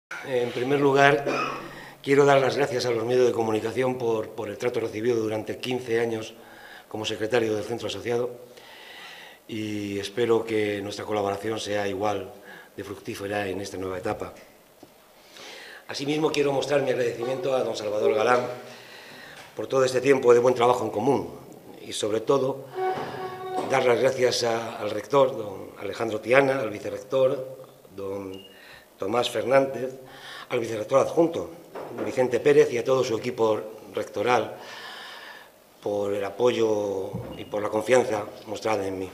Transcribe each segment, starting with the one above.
En primer lugar, quiero dar las gracias a los medios de comunicación por el trato recibido durante 15 años como secretario del Centro Asociado y espero que nuestra colaboración sea igual de fructífera en esta nueva etapa. Asimismo, quiero mostrar mi agradecimiento a don Salvador Galán por todo este tiempo de buen trabajo en común y, sobre todo, dar las gracias al rector, don Alejandro Tiana, al vicerrector, don Tomás Fernández, al vicerrector adjunto, Vicente Pérez, y a todo su equipo rectoral por el apoyo y por la confianza mostrada en mí.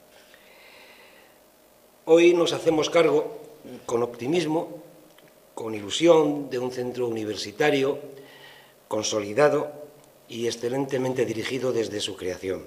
Hoy nos hacemos cargo, con optimismo, con ilusión, de un centro universitario consolidado y excelentemente dirigido desde su creación.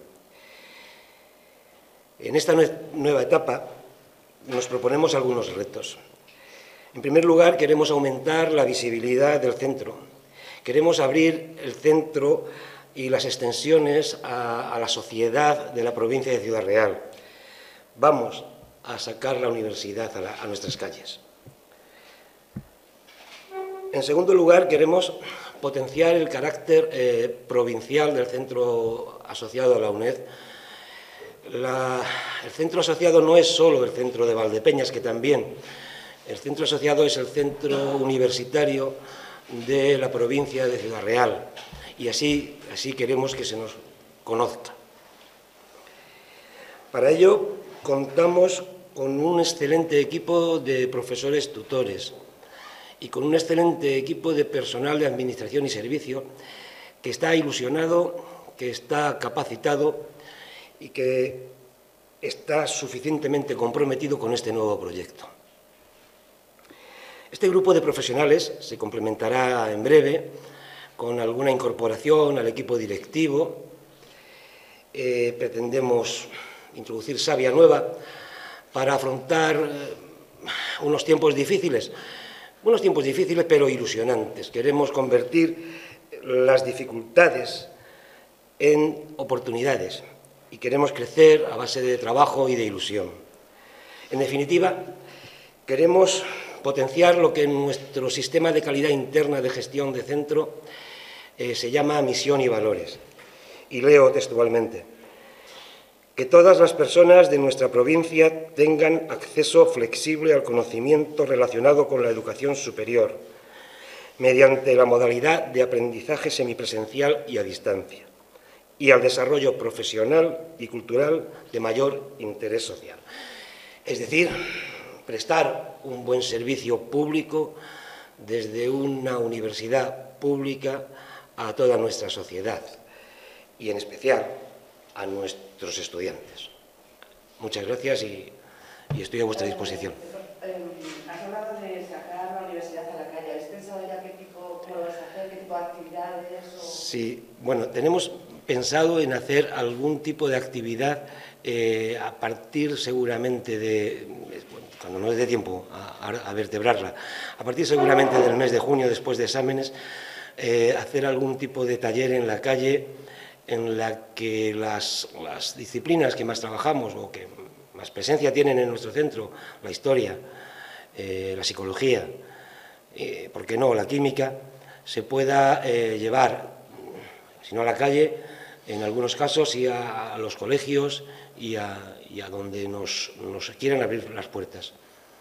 En esta nueva etapa nos proponemos algunos retos. En primer lugar, queremos aumentar la visibilidad del centro. Queremos abrir el centro y las extensiones a la sociedad de la provincia de Ciudad Real. Vamos a sacar la universidad a nuestras calles. En segundo lugar, queremos potenciar el carácter provincial del centro asociado a la UNED. El centro asociado no es solo el centro de Valdepeñas, que también. El centro asociado es el centro universitario de la provincia de Ciudad Real y así queremos que se nos conozca. Para ello, contamos con un excelente equipo de profesores tutores y con un excelente equipo de personal de administración y servicio que está ilusionado, que está capacitado y que está suficientemente comprometido con este nuevo proyecto. Este grupo de profesionales se complementará en breve con alguna incorporación al equipo directivo. Pretendemos introducir savia nueva para afrontar unos tiempos difíciles pero ilusionantes. Queremos convertir las dificultades en oportunidades y queremos crecer a base de trabajo y de ilusión. En definitiva, queremos potenciar lo que en nuestro sistema de calidad interna de gestión de centro se llama misión y valores. Y leo textualmente: que todas las personas de nuestra provincia tengan acceso flexible al conocimiento relacionado con la educación superior, mediante la modalidad de aprendizaje semipresencial y a distancia, y al desarrollo profesional y cultural de mayor interés social. Es decir, prestar un buen servicio público desde una universidad pública a toda nuestra sociedad y, en especial, a nuestros estudiantes. Muchas gracias y estoy a vuestra disposición. Has hablado de sacar la universidad a la calle. ¿Habéis pensado ya cómo lo vais a hacer, qué tipo de actividades? Sí, bueno, tenemos pensado en hacer algún tipo de actividad a partir seguramente de, cuando no les dé tiempo a vertebrarla, a partir seguramente del mes de junio, después de exámenes, hacer algún tipo de taller en la calle en la que las disciplinas que más trabajamos o que más presencia tienen en nuestro centro, la historia, la psicología, ¿por qué no?, la química, se pueda llevar, si no a la calle, en algunos casos, y a los colegios y a donde nos quieran abrir las puertas.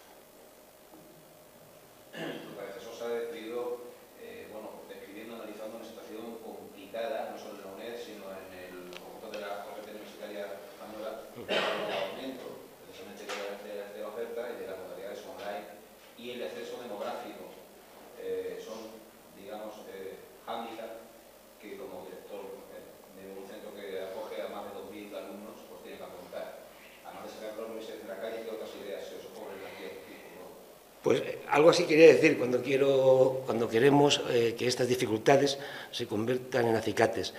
Tu predecesor se ha decidido, describiendo, analizando una situación complicada, no solo en la UNED, sino en el conjunto de la corriente universitaria española, el aumento precisamente de la oferta y de las modalidades online y el exceso demográfico. Son, digamos, hándicaps que como director de un centro que acoge a más de 2.000 alumnos, pues tiene que afrontar. Además de sacar la universidad en la calle, ¿qué otras ideas se os ocurren aquí? Pues algo así quería decir cuando queremos que estas dificultades se conviertan en acicates.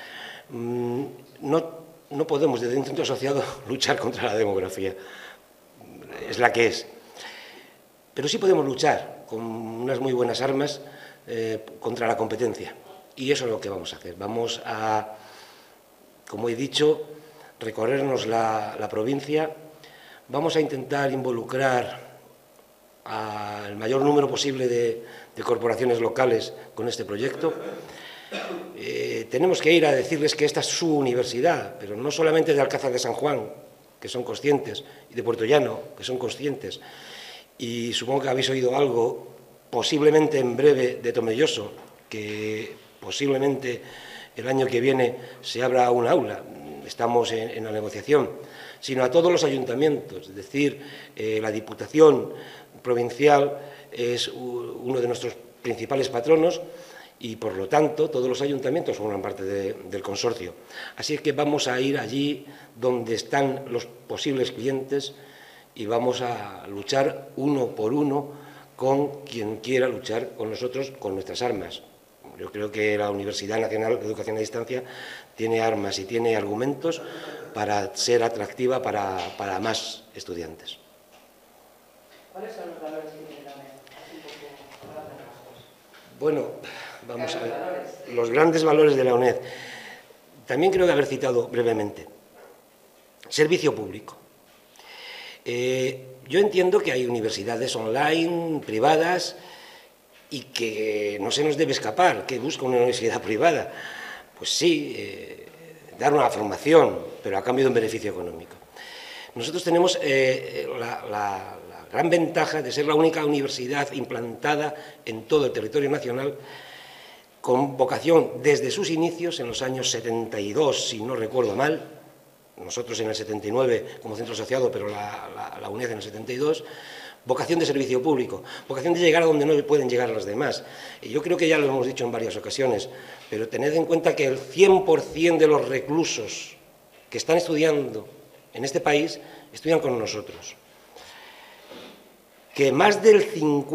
No podemos desde un centro asociado luchar contra la demografía, es la que es. Pero sí podemos luchar con unas muy buenas armas contra la competencia. Y eso es lo que vamos a hacer. Vamos a, como he dicho, recorrernos la provincia. Vamos a intentar involucrar al mayor número posible de corporaciones locales con este proyecto. Tenemos que ir a decirles que esta es su universidad, pero no solamente de Alcázar de San Juan, que son conscientes, y de Puerto Llano, que son conscientes, y supongo que habéis oído algo, posiblemente en breve, de Tomelloso, que posiblemente el año que viene se abra un aula, estamos en la negociación, sino a todos los ayuntamientos, es decir, la Diputación Provincial es uno de nuestros principales patronos y, por lo tanto, todos los ayuntamientos forman parte del consorcio. Así es que vamos a ir allí donde están los posibles clientes y vamos a luchar uno por uno con quien quiera luchar con nosotros, con nuestras armas. Yo creo que la Universidad Nacional de Educación a Distancia tiene armas y tiene argumentos para ser atractiva para más estudiantes. ¿Cuáles son los valores que tiene la UNED? Así un poco a grandes rasgos. Bueno, vamos a ver. Los grandes valores de la UNED. También creo que haber citado brevemente. Servicio público. Yo entiendo que hay universidades online, privadas, y que no se nos debe escapar, que busca una universidad privada. Pues sí, dar una formación, pero a cambio de un beneficio económico. Nosotros tenemos la gran ventaja de ser la única universidad implantada en todo el territorio nacional con vocación desde sus inicios, en los años 72, si no recuerdo mal, nosotros en el 79 como centro asociado, pero la UNED en el 72, vocación de servicio público, vocación de llegar a donde no pueden llegar los demás. Y yo creo que ya lo hemos dicho en varias ocasiones, pero tened en cuenta que el 100% de los reclusos que están estudiando en este país estudian con nosotros. Que más del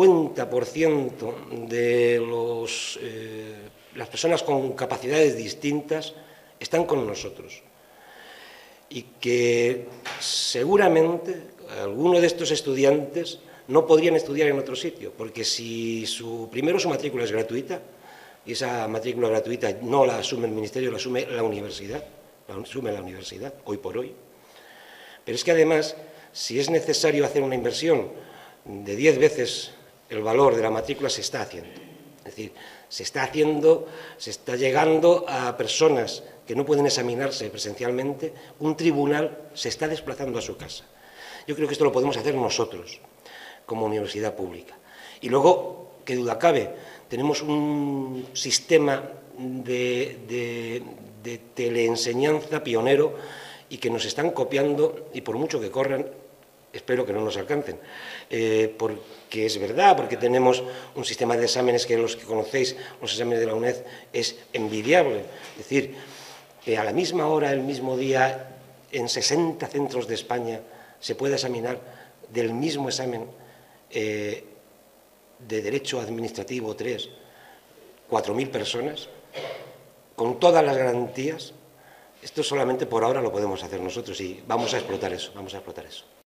50% de las personas con capacidades distintas están con nosotros. Y que seguramente algunos de estos estudiantes no podrían estudiar en otro sitio, porque si primero su matrícula es gratuita, y esa matrícula gratuita no la asume el Ministerio, la asume la universidad, hoy por hoy. Pero es que además, si es necesario hacer una inversión de 10 veces el valor de la matrícula, se está haciendo. Es decir, se está llegando a personas que no pueden examinarse presencialmente, un tribunal se está desplazando a su casa. Yo creo que esto lo podemos hacer nosotros, como universidad pública. Y luego, qué duda cabe, tenemos un sistema de teleenseñanza pionero y que nos están copiando, y por mucho que corran, espero que no nos alcancen, porque es verdad, porque tenemos un sistema de exámenes que los que conocéis, los exámenes de la UNED, es envidiable. Es decir, que a la misma hora, el mismo día, en 60 centros de España, se puede examinar del mismo examen de Derecho Administrativo 3, 4.000 personas, con todas las garantías. Esto solamente por ahora lo podemos hacer nosotros y vamos a explotar eso,